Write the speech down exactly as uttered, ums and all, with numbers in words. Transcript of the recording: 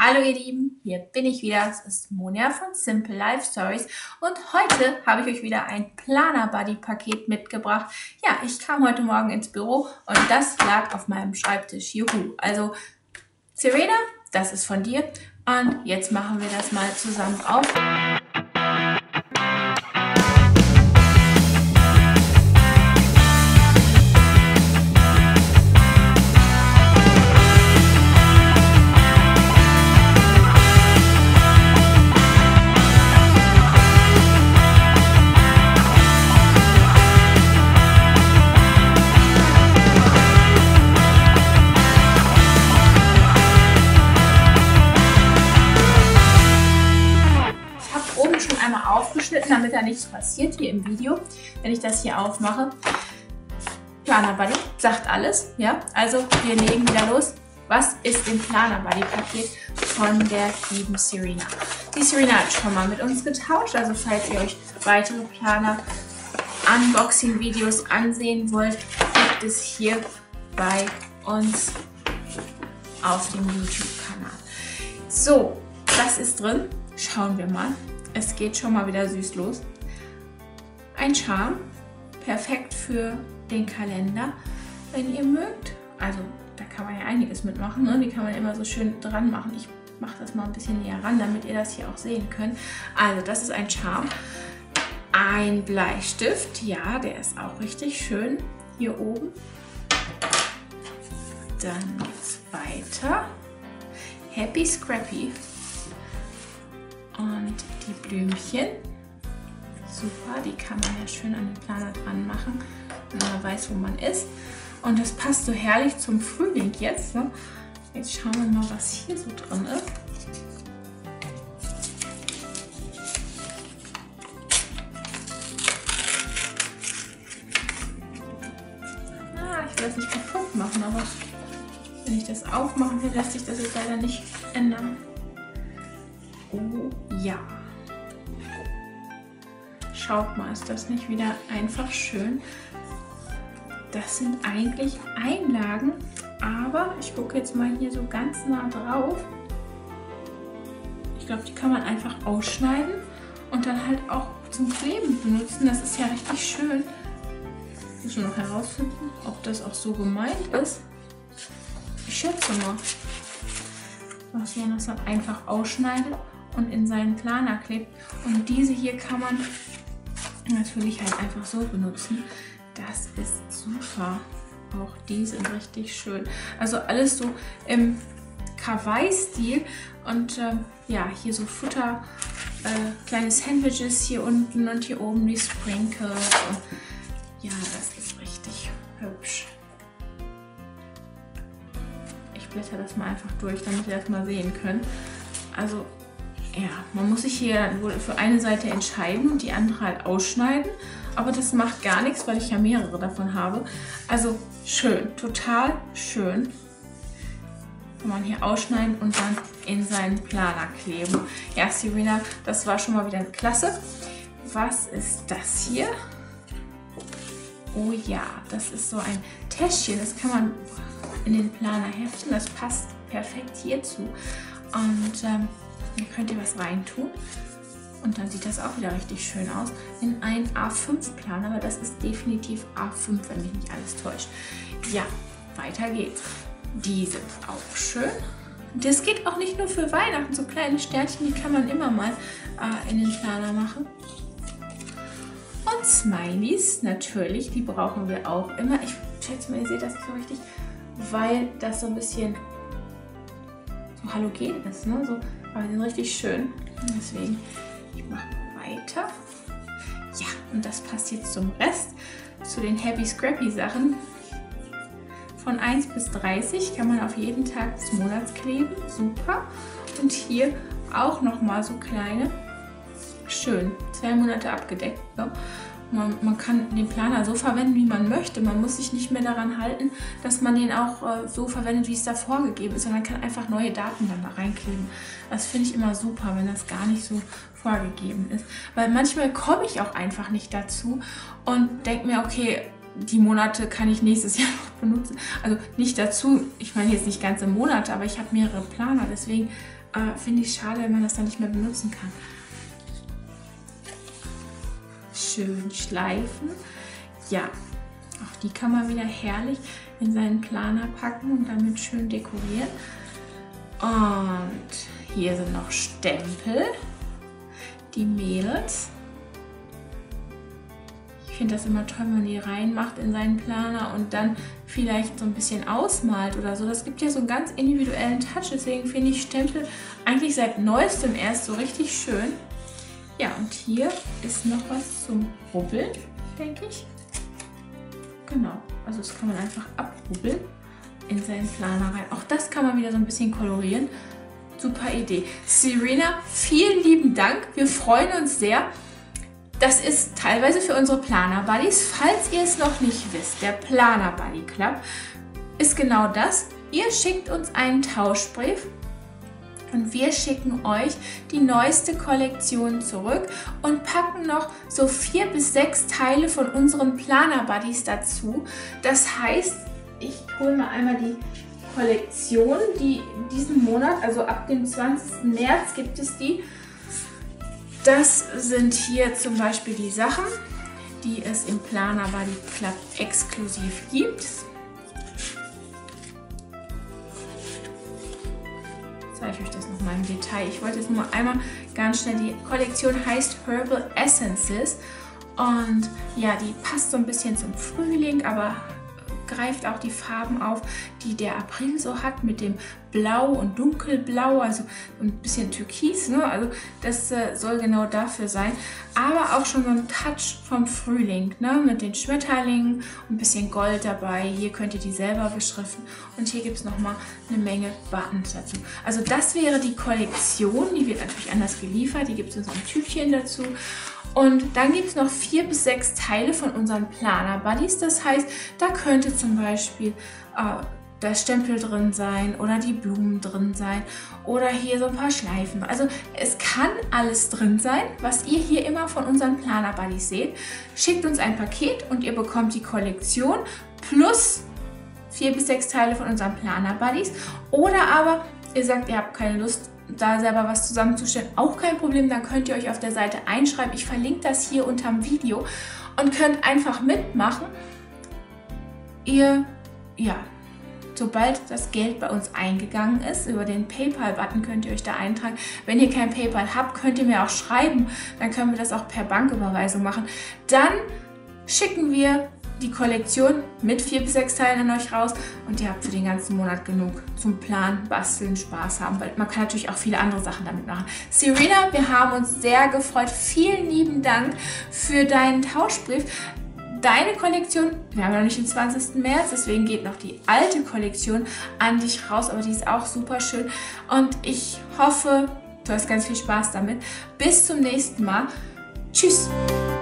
Hallo ihr Lieben, hier bin ich wieder. Es ist Monja von Simple Life Stories und heute habe ich euch wieder ein Planner Buddy Paket mitgebracht. Ja, ich kam heute Morgen ins Büro und das lag auf meinem Schreibtisch. Juhu! Also Serena, das ist von dir und jetzt machen wir das mal zusammen auf. Aufgeschnitten, damit da nichts passiert, wie im Video, wenn ich das hier aufmache. Planner Buddy sagt alles, ja, also wir legen wieder los. Was ist im Planner Buddy Paket von der lieben Serena? Die Serena hat schon mal mit uns getauscht, also falls ihr euch weitere Planer Unboxing Videos ansehen wollt, gibt es hier bei uns auf dem YouTube-Kanal. So, das ist drin, schauen wir mal. Es geht schon mal wieder süß los. Ein Charme, perfekt für den Kalender, wenn ihr mögt. Also da kann man ja einiges mitmachen, ne? Die kann man immer so schön dran machen. Ich mache das mal ein bisschen näher ran, damit ihr das hier auch sehen könnt. Also das ist ein Charme. Ein Bleistift, ja, der ist auch richtig schön hier oben. Dann geht's weiter. Happy Scrappy. Und die Blümchen, super, die kann man ja schön an den Planer dran machen, wenn man weiß, wo man ist. Und das passt so herrlich zum Frühling jetzt. Ne? Jetzt schauen wir mal, was hier so drin ist. Ah, ich will das nicht kaputt machen, aber wenn ich das aufmachen will, lässt sich das jetzt leider nicht ändern. Oh ja. Schaut mal, ist das nicht wieder einfach schön? Das sind eigentlich Einlagen, aber ich gucke jetzt mal hier so ganz nah drauf. Ich glaube, die kann man einfach ausschneiden und dann halt auch zum Kleben benutzen. Das ist ja richtig schön. Ich muss noch herausfinden, ob das auch so gemeint ist. Ich schätze mal, dass man das dann einfach ausschneidet und in seinen Planer klebt. Und diese hier kann man natürlich halt einfach so benutzen. Das ist super. Auch die sind richtig schön. Also alles so im Kawaii-Stil. Und äh, ja, hier so Futter, äh, kleine Sandwiches hier unten und hier oben die Sprinkles. Und ja, das ist richtig hübsch. Ich blätter das mal einfach durch, damit ihr das mal sehen könnt. Also ja, man muss sich hier wohl für eine Seite entscheiden und die andere halt ausschneiden. Aber das macht gar nichts, weil ich ja mehrere davon habe. Also schön, total schön. Kann man hier ausschneiden und dann in seinen Planer kleben. Ja, Serena, das war schon mal wieder klasse. Was ist das hier? Oh ja, das ist so ein Täschchen. Das kann man in den Planer heften. Das passt perfekt hierzu. Und ähm, dann könnt ihr was reintun und dann sieht das auch wieder richtig schön aus in einen A fünf Planer, aber das ist definitiv A fünf, wenn mich nicht alles täuscht. Ja, weiter geht's. Die sind auch schön. Das geht auch nicht nur für Weihnachten, so kleine Sternchen, die kann man immer mal äh, in den Planer machen. Und Smileys, natürlich, die brauchen wir auch immer. Ich schätze mal, ihr seht das nicht so richtig, weil das so ein bisschen so halogen ist, ne? So, aber die sind richtig schön. Deswegen, ich mache weiter. Ja, und das passt jetzt zum Rest, zu den Happy Scrappy Sachen. Von eins bis dreißig kann man auf jeden Tag des Monats kleben. Super. Und hier auch nochmal so kleine. Schön. Zwei Monate abgedeckt. Ne? Man, man kann den Planer so verwenden, wie man möchte. Man muss sich nicht mehr daran halten, dass man den auch äh, so verwendet, wie es da vorgegeben ist, sondern kann einfach neue Daten dann da reinkleben. Das finde ich immer super, wenn das gar nicht so vorgegeben ist. Weil manchmal komme ich auch einfach nicht dazu und denke mir, okay, die Monate kann ich nächstes Jahr noch benutzen. Also nicht dazu, ich meine jetzt nicht ganze Monate, aber ich habe mehrere Planer. Deswegen äh, finde ich es schade, wenn man das dann nicht mehr benutzen kann. Schön schleifen. Ja, auch die kann man wieder herrlich in seinen Planer packen und damit schön dekorieren. Und hier sind noch Stempel. Die Mädels. Ich finde das immer toll, wenn man die reinmacht in seinen Planer und dann vielleicht so ein bisschen ausmalt oder so. Das gibt ja so einen ganz individuellen Touch, deswegen finde ich Stempel eigentlich seit neuestem erst so richtig schön. Ja, und hier ist noch was zum Rubbeln, denke ich. Genau, also das kann man einfach abrubbeln in seinen Planer rein. Auch das kann man wieder so ein bisschen kolorieren. Super Idee. Serena, vielen lieben Dank. Wir freuen uns sehr. Das ist teilweise für unsere Planer-Buddies. Falls ihr es noch nicht wisst, der Planer-Buddy Club ist genau das. Ihr schickt uns einen Tauschbrief und wir schicken euch die neueste Kollektion zurück und packen noch so vier bis sechs Teile von unseren Planer-Buddies dazu. Das heißt, ich hole mal einmal die Kollektion, die diesen Monat, also ab dem zwanzigsten März gibt es die. Das sind hier zum Beispiel die Sachen, die es im Planer Buddy Club exklusiv gibt. Ich zeige euch das nochmal im Detail. Ich wollte jetzt nur einmal ganz schnell, die Kollektion heißt Herbal Essences und ja, die passt so ein bisschen zum Frühling, aber greift auch die Farben auf, die der April so hat, mit dem Blau und Dunkelblau, also ein bisschen Türkis, ne? Also das äh, soll genau dafür sein, aber auch schon so ein Touch vom Frühling, ne? Mit den Schmetterlingen, ein bisschen Gold dabei. Hier könnt ihr die selber beschriften und hier gibt es nochmal eine Menge Buttons dazu. Also das wäre die Kollektion, die wird natürlich anders geliefert, die gibt es in so einem Tütchen dazu. Und dann gibt es noch vier bis sechs Teile von unseren Planer-Buddies. Das heißt, da könnte zum Beispiel äh, der Stempel drin sein oder die Blumen drin sein oder hier so ein paar Schleifen. Also es kann alles drin sein, was ihr hier immer von unseren Planer-Buddies seht. Schickt uns ein Paket und ihr bekommt die Kollektion plus vier bis sechs Teile von unseren Planer-Buddies. Oder aber ihr sagt, ihr habt keine Lust, da selber was zusammenzustellen, auch kein Problem, dann könnt ihr euch auf der Seite einschreiben. Ich verlinke das hier unter dem Video und könnt einfach mitmachen. Ihr, ja, sobald das Geld bei uns eingegangen ist, über den PayPal-Button könnt ihr euch da eintragen. Wenn ihr kein PayPal habt, könnt ihr mir auch schreiben, dann können wir das auch per Banküberweisung machen. Dann schicken wir die Kollektion mit vier bis sechs Teilen an euch raus und ihr habt für den ganzen Monat genug zum Planen, Basteln, Spaß haben, weil man kann natürlich auch viele andere Sachen damit machen. Serena, wir haben uns sehr gefreut. Vielen lieben Dank für deinen Tauschbrief. Deine Kollektion, wir haben noch nicht den zwanzigsten März, deswegen geht noch die alte Kollektion an dich raus, aber die ist auch super schön und ich hoffe, du hast ganz viel Spaß damit. Bis zum nächsten Mal. Tschüss!